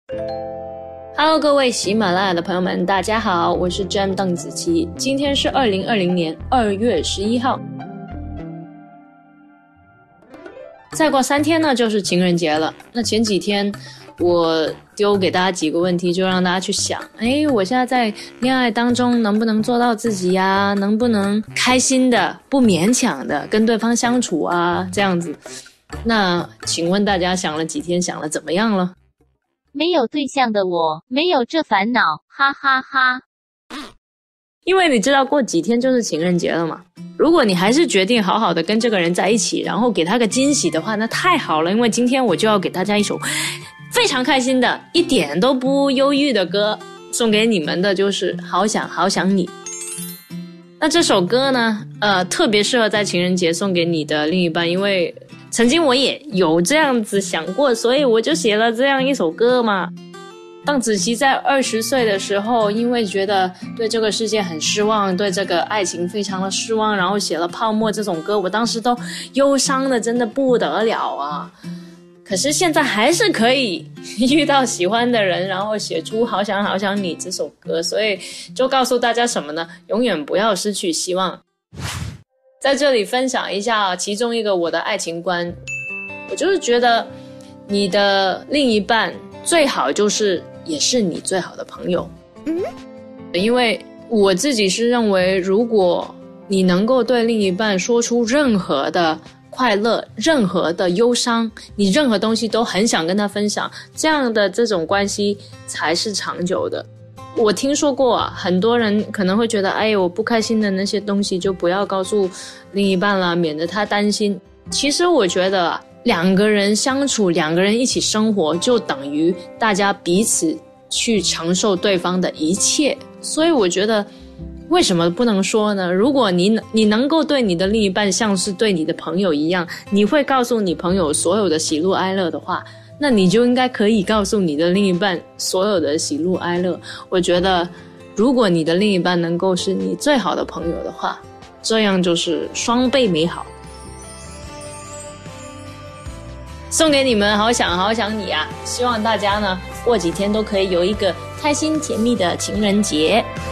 Hello， 各位喜马拉雅的朋友们，大家好，我是 Jam 邓紫棋。今天是2020年2月11号，再过3天呢就是情人节了。那前几天我丢给大家几个问题，就让大家去想，我现在在恋爱当中能不能做到自己呀？能不能开心的、不勉强的跟对方相处啊？这样子。那请问大家想了几天，想了怎么样了？ 没有对象的我，没有这烦恼，哈哈哈。 因为你知道过几天就是情人节了嘛。如果你还是决定好好的跟这个人在一起，然后给他个惊喜的话，那太好了。因为今天我就要给大家一首非常开心的、一点都不忧郁的歌，送给你们的就是《好想好想你》。那这首歌呢，特别适合在情人节送给你的另一半，因为曾经我也有这样子想过，所以我就写了这样一首歌嘛。邓紫棋在20岁的时候，因为觉得对这个世界很失望，对这个爱情非常的失望，然后写了《泡沫》这种歌，我当时都忧伤的真的不得了啊。可是现在还是可以遇到喜欢的人，然后写出《好想好想你》这首歌，所以就告诉大家什么呢？永远不要失去希望。在这里分享一下其中一个我的爱情观，我就是觉得你的另一半最好就是也是你最好的朋友。因为我自己是认为，如果你能够对另一半说出任何的快乐、任何的忧伤，你任何东西都很想跟他分享，这样的这种关系才是长久的。我听说过很多人可能会觉得，我不开心的那些东西就不要告诉另一半了，免得他担心。其实我觉得两个人相处，两个人一起生活，就等于大家彼此去承受对方的一切。所以我觉得为什么不能说呢？如果你能够对你的另一半像是对你的朋友一样，你会告诉你朋友所有的喜怒哀乐的话，那你就应该可以告诉你的另一半所有的喜怒哀乐。我觉得如果你的另一半能够是你最好的朋友的话，这样就是双倍美好。送给你们好想好想你啊！希望大家呢过几天都可以有一个开心甜蜜的情人节。